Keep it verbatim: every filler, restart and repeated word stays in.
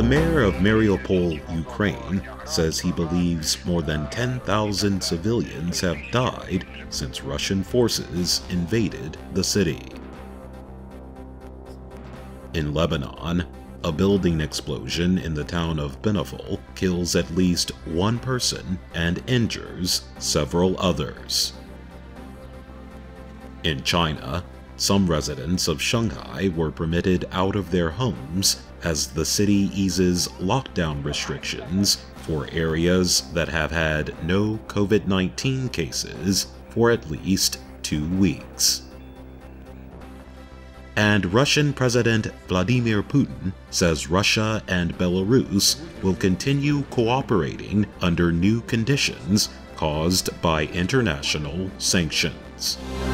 The mayor of Mariupol, Ukraine, says he believes more than ten thousand civilians have died since Russian forces invaded the city. In Lebanon, a building explosion in the town of Banaafoul kills at least one person and injures several others. In China, some residents of Shanghai were permitted out of their homes as the city eases lockdown restrictions for areas that have had no COVID nineteen cases for at least two weeks. And Russian President Vladimir Putin says Russia and Belarus will continue cooperating under new conditions caused by international sanctions.